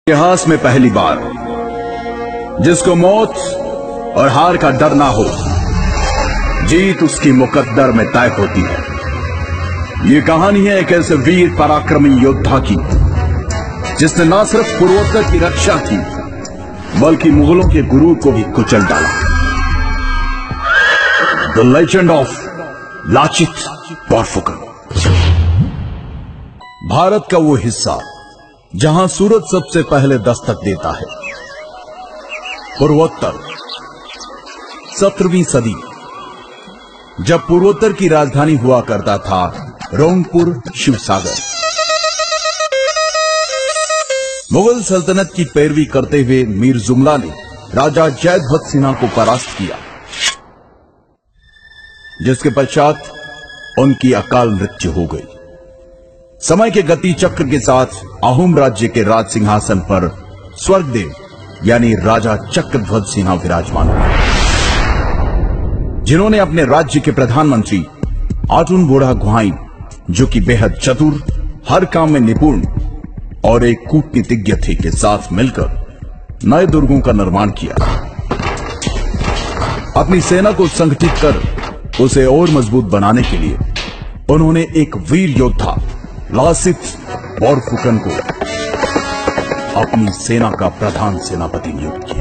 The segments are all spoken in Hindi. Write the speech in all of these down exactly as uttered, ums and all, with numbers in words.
इतिहास में पहली बार जिसको मौत और हार का डर ना हो, जीत उसकी मुकद्दर में तय होती है। ये कहानी है एक ऐसे वीर पराक्रमी योद्धा की जिसने न सिर्फ पूर्वोत्तर की रक्षा की बल्कि मुगलों के गुरूर को भी कुचल डाला। The legend of Lachit Borphukan. Bharat का वो हिस्सा जहां सूरज सबसे पहले दस्तक देता है। पूर्वोत्तर, सत्रहवीं सदी, जब पूर्वोत्तर की राजधानी हुआ करता था रोंगपुर शिवसागर। मुगल सल्तनत की पैरवी करते हुए मीर जुमला ने राजा जयध्वज सिन्हा को परास्त किया, जिसके पश्चात उनकी अकाल मृत्यु हो गई। समय के गति चक्र के साथ अहोम राज्य के राज सिंहासन पर स्वर्गदेव यानी राजा चक्रध्वज सिन्हा विराजमान हुए, जिन्होंने अपने राज्य के प्रधानमंत्री आटुनबोड़ा गुहाइन, जो कि बेहद चतुर, हर काम में निपुण और एक कूटनीतिज्ञ थे, के साथ मिलकर नए दुर्गों का निर्माण किया। अपनी सेना को संगठित कर उसे और मजबूत बनाने के लिए उन्होंने एक वीर योद्धा लासित बोरफुकन को अपनी सेना का प्रधान सेनापति नियुक्त किया।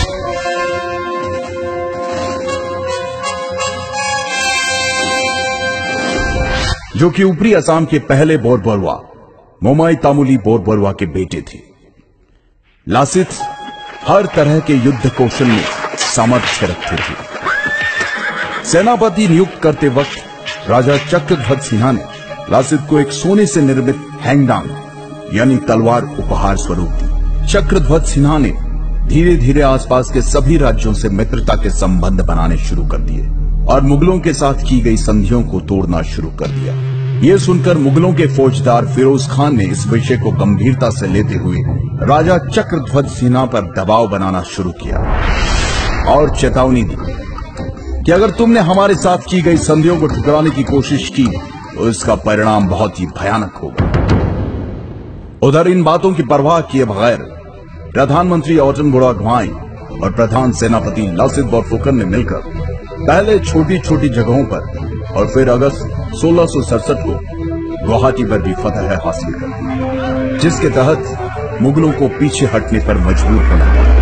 जो कि ऊपरी असम के पहले बोरबरुआ मोमाई तामुली बोरबरुआ के बेटे थे। लासित हर तरह के युद्ध कौशल में सामर्थ्य रखते थे। सेनापति नियुक्त करते वक्त राजा चक्रध्वज सिन्हा ने लासित को एक सोने से निर्मित हैंगडांग यानी तलवार उपहार स्वरूप दी। चक्रध्वज सिन्हा ने धीरे धीरे आसपास के सभी राज्यों से मित्रता के संबंध बनाने शुरू कर दिए और मुगलों के साथ की गई संधियों को तोड़ना शुरू कर दिया। ये सुनकर मुगलों के फौजदार फिरोज खान ने इस विषय को गंभीरता से लेते हुए राजा चक्रध्वज सिन्हा पर दबाव बनाना शुरू किया और चेतावनी दी कि अगर तुमने हमारे साथ की गई संधियों को ठुकराने की कोशिश की तो इसका परिणाम बहुत ही भयानक होगा। उधर इन बातों की परवाह किए बगैर प्रधानमंत्री आटुनबोड़ा गुहाइन और प्रधान सेनापति लासित बोरफुकन ने मिलकर पहले छोटी छोटी जगहों पर और फिर अगस्त सोलह सौ सड़सठ को गुवाहाटी पर भी फतह हासिल कर दी, जिसके तहत मुगलों को पीछे हटने पर मजबूर होना पड़ा।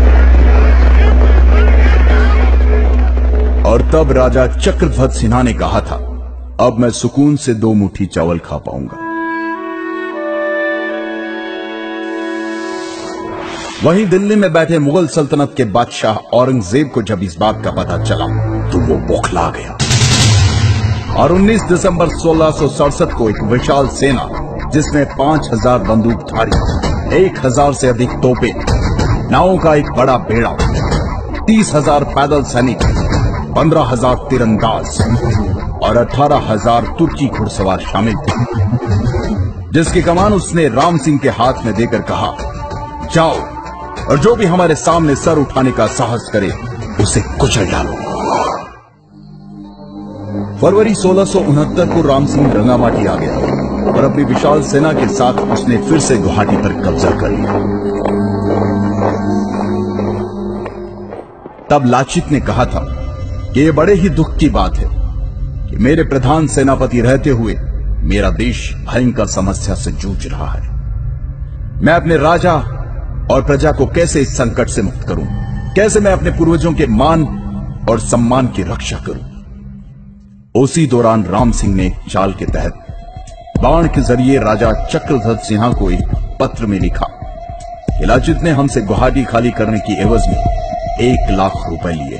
और तब राजा चक्रध्वज सिन्हा ने कहा था, अब मैं सुकून से दो मुट्ठी चावल खा पाऊंगा। वहीं दिल्ली में बैठे मुगल सल्तनत के बादशाह औरंगजेब को जब इस बात का पता चला तो वो बौखला गया और उन्नीस दिसंबर सोलह सौ सड़सठ को एक विशाल सेना जिसमें पांच हजार बंदूकधारी, एक हजार से अधिक तोपें, नावों का एक बड़ा बेड़ा, तीस हजार पैदल सैनिक, पंद्रह हजार तीरंदाज और अठारह हजार तुर्की घुड़सवार शामिल थे, जिसकी कमान उसने राम सिंह के हाथ में देकर कहा, जाओ और जो भी हमारे सामने सर उठाने का साहस करे उसे कुचल डालो। फरवरी सोलह सौ उनहत्तर को राम सिंह रंगामाटी आ गया और अपनी विशाल सेना के साथ उसने फिर से गुवाहाटी पर कब्जा कर लिया। तब लाचित ने कहा था कि यह बड़े ही दुख की बात है कि मेरे प्रधान सेनापति रहते हुए मेरा देश भयंकर समस्या से जूझ रहा है। मैं अपने राजा और प्रजा को कैसे इस संकट से मुक्त करूं? कैसे मैं अपने पूर्वजों के मान और सम्मान की रक्षा करूं? उसी दौरान राम सिंह ने चाल के तहत बाण के जरिए राजा चक्रध्वज सिन्हा को एक पत्र में लिखा कि लाचित ने हमसे गुवाहाटी खाली करने की एवज में एक लाख रुपए लिए।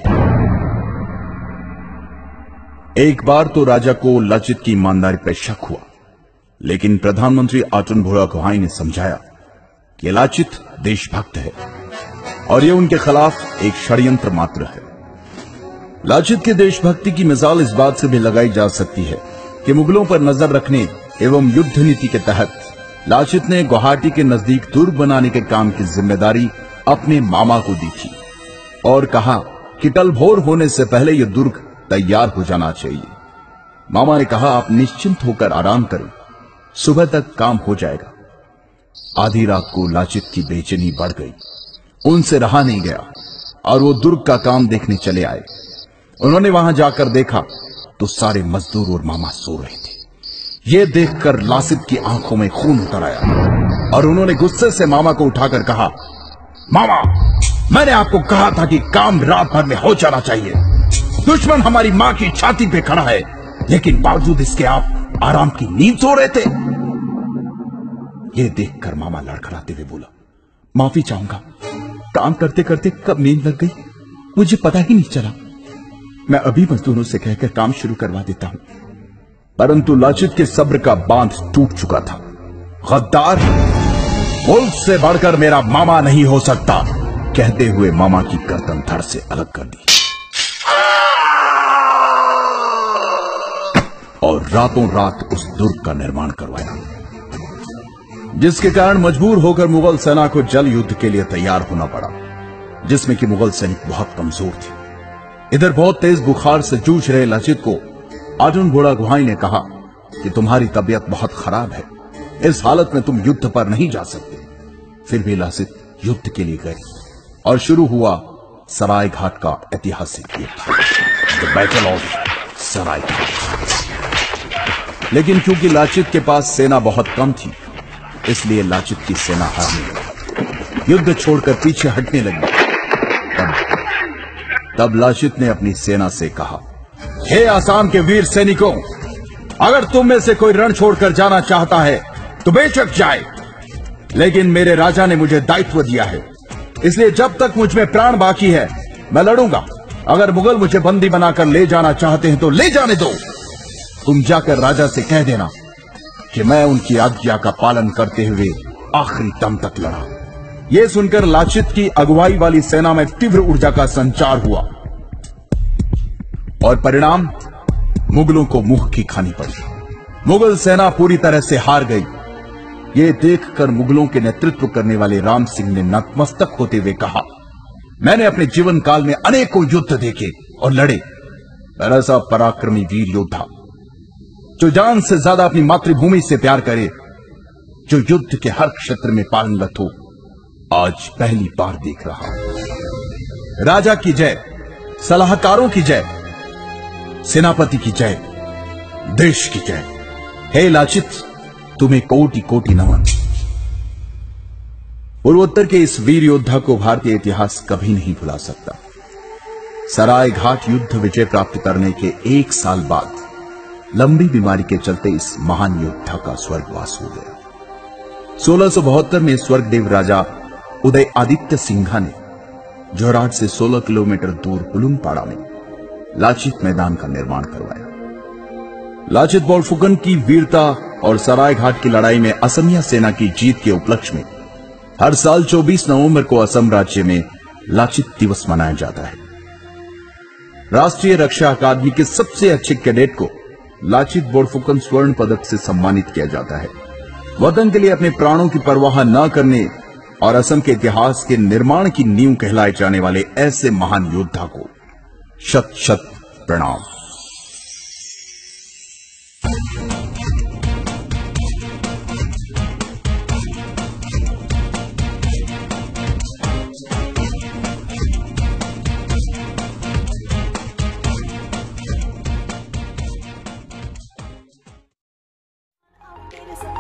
एक बार तो राजा को लाचित की ईमानदारी पर शक हुआ, लेकिन प्रधानमंत्री आटुनबोड़ा गुहाइन ने समझाया कि लाचित देशभक्त है और यह उनके खिलाफ एक षड्यंत्र मात्र है। लाचित के देशभक्ति की मिसाल इस बात से भी लगाई जा सकती है कि मुगलों पर नजर रखने एवं युद्ध नीति के तहत लाचित ने गुवाहाटी के नजदीक दुर्ग बनाने के काम की जिम्मेदारी अपने मामा को दी थी और कहा कि टलभोर होने से पहले यह दुर्ग तैयार हो जाना चाहिए। मामा ने कहा, आप निश्चिंत होकर आराम करें, सुबह तक काम हो जाएगा। आधी रात को लाचित की बेचैनी बढ़ गई। उनसे रहा नहीं गया और वो दुर्ग का काम देखने चले आए। उन्होंने वहां जाकर देखा तो सारे मजदूर और मामा सो रहे थे। ये देखकर लासित की आंखों में खून उतर आया और उन्होंने गुस्से से मामा को उठाकर कहा, मामा, मैंने आपको कहा था कि काम रात भर में हो जाना चाहिए। दुश्मन हमारी मां की छाती पे खड़ा है, लेकिन बावजूद इसके आप आराम की नींद सो रहे थे। यह देखकर मामा लड़खड़ाते हुए बोला, माफी चाहूंगा, काम करते करते कब नींद लग गई मुझे पता ही नहीं चला। मैं अभी मजदूरों से कहकर काम शुरू करवा देता हूं। परंतु लाचित के सब्र का बांध टूट चुका था। गद्दार, मुल्क से बढ़कर मेरा मामा नहीं हो सकता, कहते हुए मामा की गर्दन धड़ से अलग कर दी और रातों रात उस दुर्ग का निर्माण करवाया, जिसके कारण मजबूर होकर मुगल सेना को जल युद्ध के लिए तैयार होना पड़ा, जिसमें कि मुगल सैनिक बहुत कमजोर थे। इधर बहुत तेज बुखार से जूझ रहे लाचित को अर्जुन घोड़ा गुहाई ने कहा कि तुम्हारी तबीयत बहुत खराब है, इस हालत में तुम युद्ध पर नहीं जा सकते। फिर भी लाचित युद्ध के लिए गए और शुरू हुआ सराय घाट का ऐतिहासिक युद्ध, the battle of Saraighat. लेकिन क्योंकि लाचित के पास सेना बहुत कम थी, इसलिए लाचित की सेना हारने लगी, युद्ध छोड़कर पीछे हटने लगी। तब, तब लाचित ने अपनी सेना से कहा, हे आसाम के वीर सैनिकों, अगर तुम में से कोई रण छोड़कर जाना चाहता है तो बेशक जाए, लेकिन मेरे राजा ने मुझे दायित्व दिया है, इसलिए जब तक मुझ में प्राण बाकी है मैं लड़ूंगा। अगर मुगल मुझे बंदी बनाकर ले जाना चाहते हैं तो ले जाने दो। तुम जाकर राजा से कह देना कि मैं उनकी आज्ञा का पालन करते हुए आखिरी दम तक लड़ा। यह सुनकर लाचित की अगुवाई वाली सेना में तीव्र ऊर्जा का संचार हुआ और परिणाम मुगलों को मुंह की खानी पड़ी। मुगल सेना पूरी तरह से हार गई। यह देखकर मुगलों के नेतृत्व करने वाले राम सिंह ने नतमस्तक होते हुए कहा, मैंने अपने जीवन काल में अनेकों युद्ध देखे और लड़े, पर ऐसा पराक्रमी वीर योद्धा जो जान से ज्यादा अपनी मातृभूमि से प्यार करे, जो युद्ध के हर क्षेत्र में पारंगत हो, आज पहली बार देख रहा हूं। राजा की जय, सलाहकारों की जय, सेनापति की जय, देश की जय। हे लाचित, तुम्हें कोटि कोटि नमन। पूर्वोत्तर के इस वीर योद्धा को भारतीय इतिहास कभी नहीं भुला सकता। सराय घाट युद्ध विजय प्राप्त करने के एक साल बाद लंबी बीमारी के चलते इस महान योद्धा का स्वर्गवास हो गया। सोलह सौ बहत्तर में स्वर्गदेव राजा उदय आदित्य सिंघा ने जोरहाट से सोलह किलोमीटर दूर हुलुमपाड़ा में लाचित मैदान का निर्माण करवाया। लाचित बोरफुकन की वीरता और सराय घाट की लड़ाई में असमिया सेना की जीत के उपलक्ष्य में हर साल चौबीस नवंबर को असम राज्य में लाचित दिवस मनाया जाता है। राष्ट्रीय रक्षा अकादमी के सबसे अच्छे कैडेट को लाचित बोरफुकन स्वर्ण पदक से सम्मानित किया जाता है। वतन के लिए अपने प्राणों की परवाह न करने और असम के इतिहास के निर्माण की नींव कहलाए जाने वाले ऐसे महान योद्धा को शत शत प्रणाम। It is